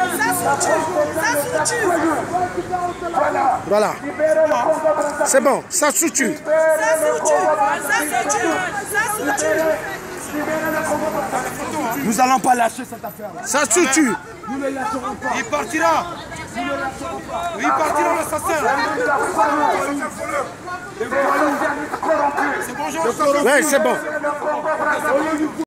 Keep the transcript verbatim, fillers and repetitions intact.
Voilà. C'est bon, ça structure. Nous allons pas lâcher cette affaire. Ça structure. Nous ne lâcherons pas. Il partira. Nous ne lâcherons pas. Il partira l'assassin. C'est bon, Oui, c'est bon.